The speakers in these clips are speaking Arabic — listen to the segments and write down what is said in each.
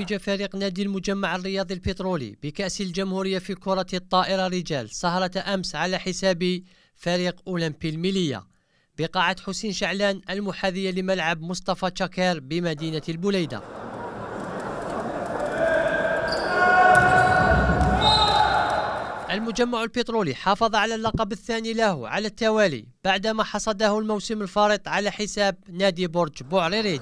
توج فريق نادي المجمع الرياضي البترولي بكأس الجمهورية في كرة الطائرة رجال سهرة أمس على حساب فريق أولمبي الميلية بقاعة حسين شعلان المحاذية لملعب مصطفى تشاكير بمدينة البليدة. المجمع البترولي حافظ على اللقب الثاني له على التوالي بعدما حصده الموسم الفارط على حساب نادي برج بوعريريج.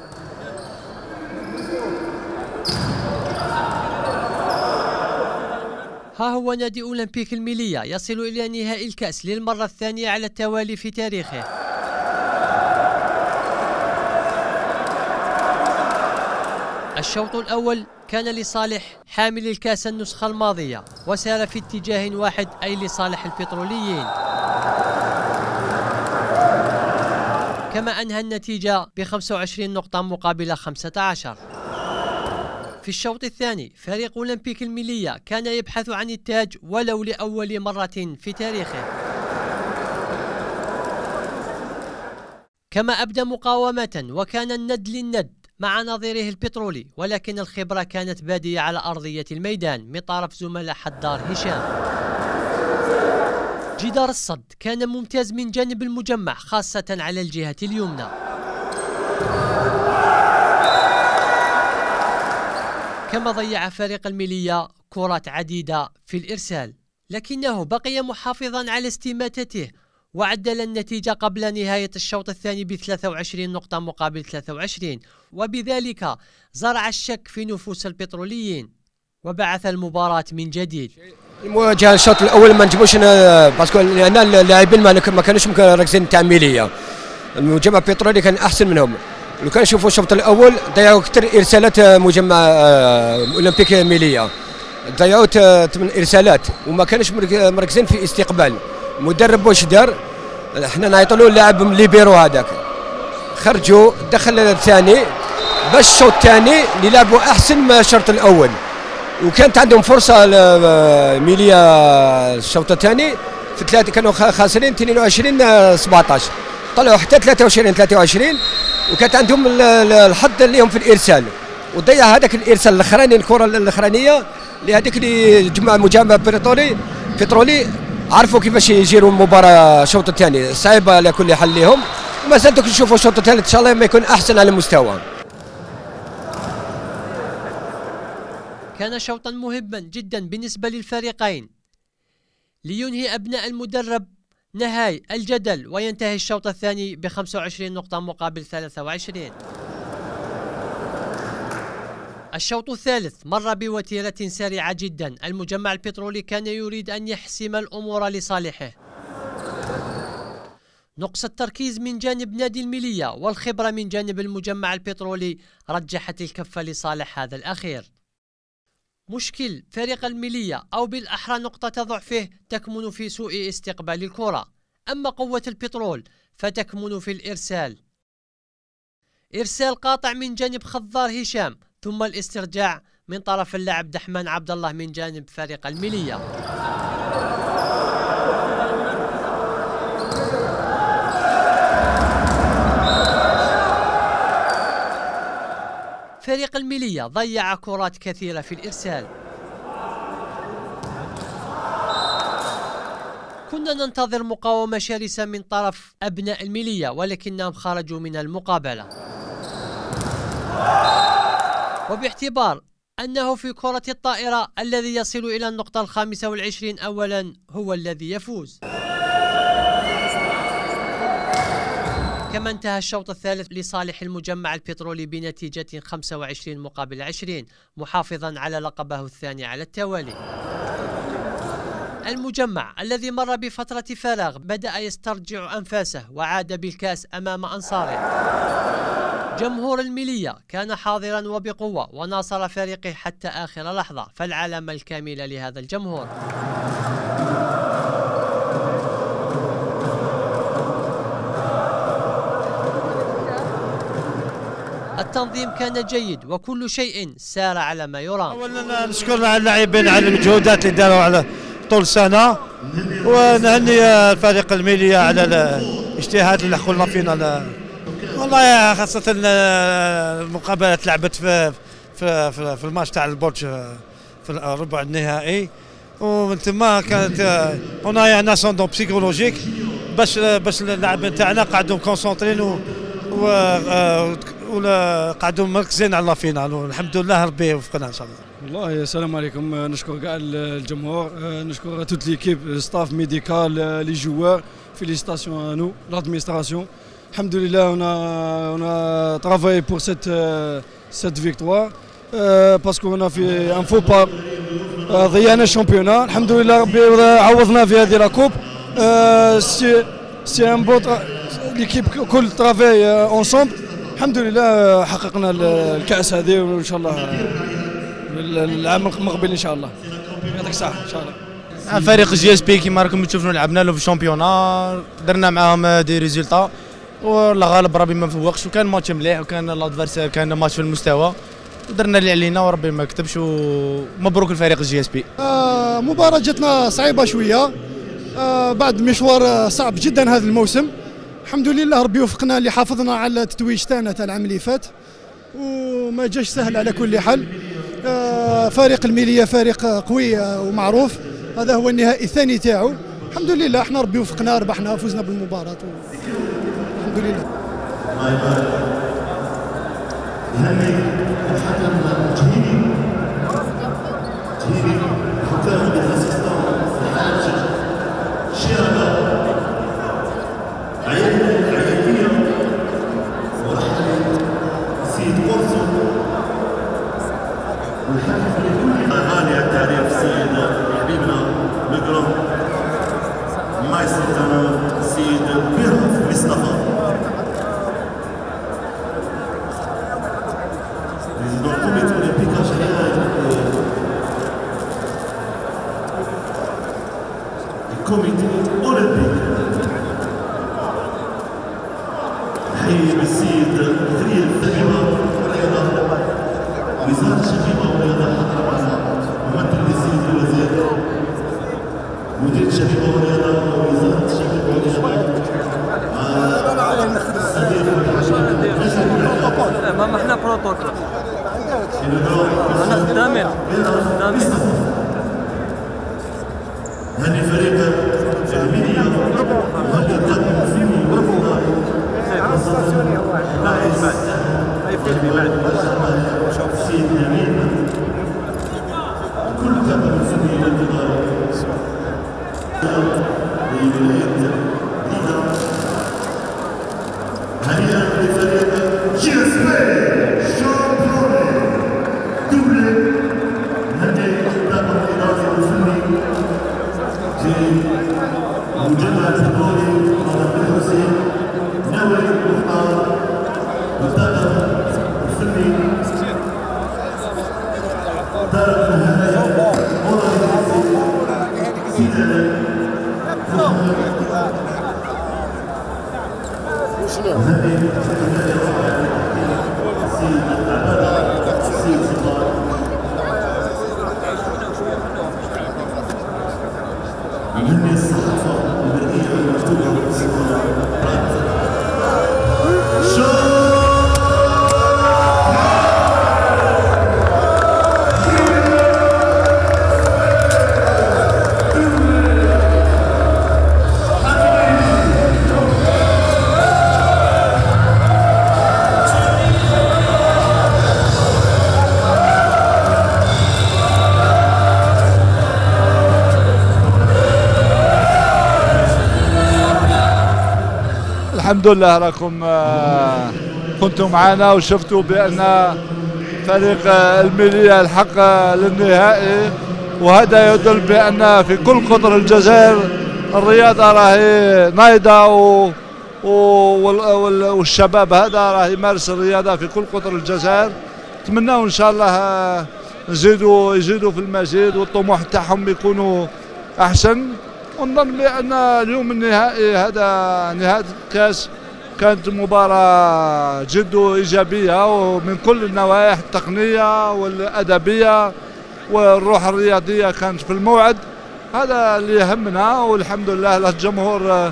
ها هو نادي أولمبيك الميلية يصل إلى نهائي الكأس للمرة الثانية على التوالي في تاريخه. الشوط الأول كان لصالح حامل الكأس النسخة الماضية وسار في اتجاه واحد أي لصالح البتروليين، كما أنهى النتيجة ب25 نقطة مقابل 15. في الشوط الثاني فريق أولمبيك الميلية كان يبحث عن التاج ولو لأول مرة في تاريخه، كما أبدى مقاومة وكان الند للند مع نظيره البترولي، ولكن الخبرة كانت بادية على أرضية الميدان من طرف زملاء حدار هشام. جدار الصد كان ممتاز من جانب المجمع خاصة على الجهة اليمنى. كما ضيع فريق الميلية كرات عديدة في الإرسال، لكنه بقي محافظا على استماتته وعدل النتيجة قبل نهاية الشوط الثاني ب23 نقطة مقابل 23، وبذلك زرع الشك في نفوس البتروليين وبعث المباراة من جديد. المواجهة الشوط الأول ما نجموش باسكو لأن اللاعبين ما كانوش مركزين تاع الميلية. المجمع البترولي كان أحسن منهم. لو كان نشوفوا الشوط الأول ضيعوا أكثر إرسالات مجمع أولمبيك ميلية، ضيعوا 8 إرسالات وما كانوش مركزين في استقبال. المدرب واش دار؟ احنا نعيطوا له اللاعب ليبيرو هذاك، خرجوا دخل الثاني باش الشوط الثاني اللي لعبوا احسن من الشوط الاول، وكانت عندهم فرصه ميليا الشوط الثاني في ثلاثه كانوا خاسرين 22-17 طلعوا حتى 23 وكانت عندهم الحظ لهم في الارسال وضيع هذاك الارسال الاخراني الكره الاخرانيه اللي هذيك اللي جمع مجمع بترولي عرفوا كيفاش يجيروا المباراه الشوط الثاني صعيبه على كل حال لهم، وما زلتوا نشوفوا الشوط الثالث ان شاء الله ما يكون احسن على المستوى. كان شوطا مهما جدا بالنسبه للفريقين لينهي ابناء المدرب نهاية الجدل وينتهي الشوط الثاني ب25 نقطة مقابل 23. الشوط الثالث مر بوتيرة سريعة جدا. المجمع البترولي كان يريد أن يحسم الأمور لصالحه. نقص التركيز من جانب نادي الميلية والخبرة من جانب المجمع البترولي رجحت الكفة لصالح هذا الأخير. مشكل فريق الميلية أو بالأحرى نقطة ضعفه تكمن في سوء استقبال الكرة، أما قوة البترول فتكمن في الإرسال. إرسال قاطع من جانب خضار هشام ثم الاسترجاع من طرف اللاعب دحمان عبد الله من جانب فريق الميلية. فريق الميلية ضيع كرات كثيرة في الإرسال. كنا ننتظر مقاومة شرسة من طرف أبناء الميلية ولكنهم خرجوا من المقابلة، وباعتبار أنه في كرة الطائرة الذي يصل إلى النقطة 25 أولا هو الذي يفوز. كما انتهى الشوط الثالث لصالح المجمع البترولي بنتيجة 25 مقابل 20 محافظا على لقبه الثاني على التوالي. المجمع الذي مر بفترة فراغ بدأ يسترجع أنفاسه وعاد بالكأس أمام أنصاره. جمهور الميلية كان حاضرا وبقوة وناصر فريقه حتى آخر لحظة، فالعلامة الكاملة لهذا الجمهور. التنظيم كان جيد وكل شيء سار على ما يرام. أولا نشكر اللاعبين على المجهودات اللي داروا على طول السنة، ونهني الفريق الميلية على الاجتهاد اللي قلنا فينا. والله خاصة المقابلة تلعبت في الماتش تاع البورج في الربع النهائي، ومن ثم كانت هنا ان اسوندون بسيكولوجيك باش اللاعبين تاعنا قاعدين كونسونطرين ولا قاعدوا مركزين على فينال، والحمد لله ربي يوفقنا ان شاء الله. والله السلام عليكم، نشكر كاع الجمهور، نشكر توت ليكيب، ستاف ميديكال، لي جوار، فيليسيتاسيون ا نو لادمينستراسيون. الحمد لله on a travaillé pour cette victoire parce qu'on a fait un faux pas، ضيعنا الشامبيونات. الحمد لله ربي عوضنا في هذه لاكوب. سي ان بوت ليكيب كل ترافاي اونسومبل. الحمد لله حققنا الكاس هذه، وان شاء الله العام المقبل ان شاء الله. يعطيك الصحه ان شاء الله. فريق جي اس بي كيما راكم تشوفوا لعبنا له في الشامبيونات، درنا معاهم دي ريزولتا، والله غالب ربي ما فوقش، وكان ماتش مليح، وكان الادفيرسير كان ماتش في المستوى، ودرنا اللي علينا وربي ما كتبش، ومبروك الفريق جي اس بي. مباراة جاتنا صعيبة شوية بعد مشوار صعب جدا هذا الموسم. الحمد لله ربي وفقنا اللي حافظنا على التتويج تاعنا تاع العام اللي فات، وما جاش سهل على كل حال. فريق الميلية فريق قوي ومعروف، هذا هو النهائي الثاني تاعو. الحمد لله احنا ربي وفقنا، ربحنا، فزنا بالمباراة الحمد لله. غالي التعريف السيد حبيبنا ميكرو مايسترو السيد بيرهف مصطفى. président du comité olympique en général du comité olympique. نحيي بالسيد مدير الشبيبه والرياضه، وزاره الشبيبه والرياضه، ممثل للسيد الوزير، مدير الشبيبه والرياضه ووزاره الشبيبه والرياضه، ما احنا بروتوكول، احنا خدامين. هذه فريق الميديا وهذه القادم المسلمين والفضائي. سيد نبيل كل قادم المسلمين والفضائي لولاية لينا. هنيئا لفريق جي اس بي شامبيون دولي. هنيئا للطاقم الإداري والفني لمجمع الفضولي محمد بن حسين ناوي المختار، والطاقم الفني طارق النهاية سيدنا يهني الصحافة المرئية والمكتوبة الحمد لله راكم كنتوا معنا وشفتوا بأن فريق الميلية الحق للنهائي، وهذا يدل بأن في كل قطر الجزائر الرياضة راهي نايضة والشباب هذا راه يمارس الرياضة في كل قطر الجزائر. نتمنوا إن شاء الله يزيدوا في المزيد والطموح تاعهم يكونوا أحسن. ونظن بأن اليوم النهائي هذا نهاية الكاس كانت مباراة جد إيجابية، ومن كل النواحي التقنية والأدبية والروح الرياضية كانت في الموعد. هذا اللي يهمنا، والحمد لله الجمهور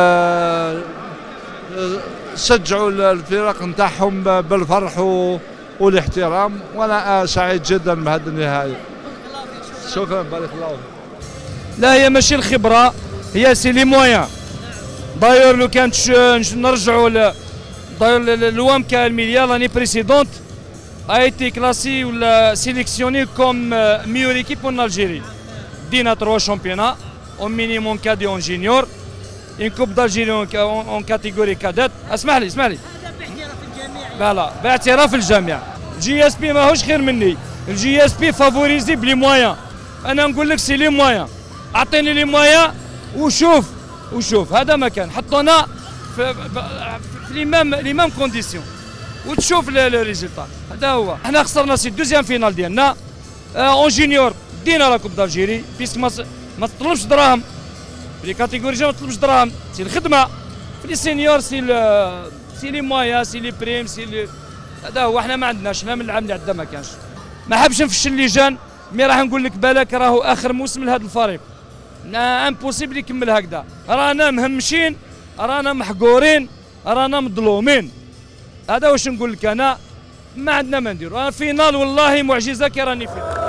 شجعوا الفرق نتاعهم بالفرح والاحترام، وانا سعيد جدا بهذا النهائي. شكرا، بارك الله فيك. لا هي ماشي الخبره، هي سي لي مويان. دايور لو كانت نرجعوا دايور الوام الميليا لاني بريسيدونت a été classé ou sélectionné comme meilleure équipe en Algérie. Dina 3 championnats, au minimum cadet en junior, une coupe d'Algérie en catégorie cadette. اسمح لي. فوالا باعتراف الجميع. الجي اس بي ماهوش خير مني، الجي اس بي فافوريزي بلي مويان. انا نقول لك سي لي مويان، اعطيني لي مويان وشوف هذا ما كان، حطونا في لي ميم كونديسيون وتشوف لو ريزولتا. هذا هو. احنا خسرنا سي دوزيام فينال ديالنا اون جونيور، دينا لا كوب دالجيري بيسك ما تطلبش دراهم في لي كاتيجوري، ما تطلبش دراهم، سي الخدمه. في لي سينيور سي لي مويا، سي لي بريم، هذا هو. احنا ما عندناش، لا من العام اللي عندنا ما كانش. ما حابش نفشل اللجان، مي راح نقول لك بالك راهو اخر موسم لهذا الفريق، امبوسيبل يكمل هكذا. رانا مهمشين، رانا محقورين، رانا مظلومين. هذا واش نقول لك، انا ما عندنا ما نديرو. فينال والله معجزه كي راني فيه.